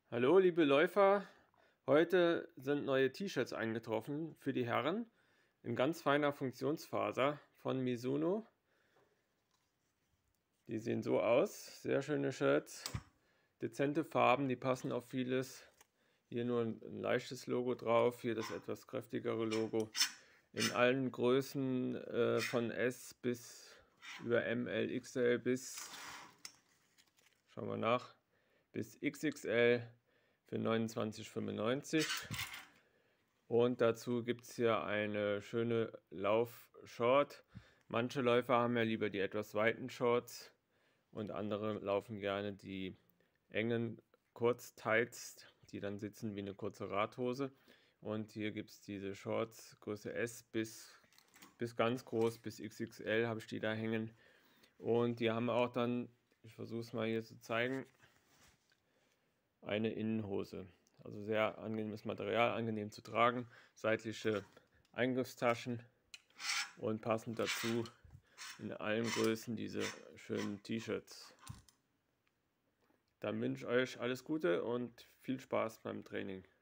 Hallo liebe Läufer, heute sind neue T-Shirts eingetroffen für die Herren in ganz feiner Funktionsfaser von Mizuno. Die sehen so aus, sehr schöne Shirts, dezente Farben, die passen auf vieles. Hier nur ein leichtes Logo drauf, hier das etwas kräftigere Logo. In allen Größen von S bis über ML, XL bis, schauen wir nach, bis XXL für 29,95. Und dazu gibt es hier eine schöne Lauf-Short. Manche Läufer haben ja lieber die etwas weiten Shorts und andere laufen gerne die engen Kurztights, die dann sitzen wie eine kurze Radhose. Und hier gibt es diese Shorts Größe S bis ganz groß, bis XXL habe ich die da hängen. Und die haben auch dann, ich versuche es mal hier zu zeigen, eine Innenhose. Also sehr angenehmes Material, angenehm zu tragen, seitliche Eingriffstaschen und passend dazu in allen Größen diese schönen T-Shirts. Dann wünsche ich euch alles Gute und viel Spaß beim Training.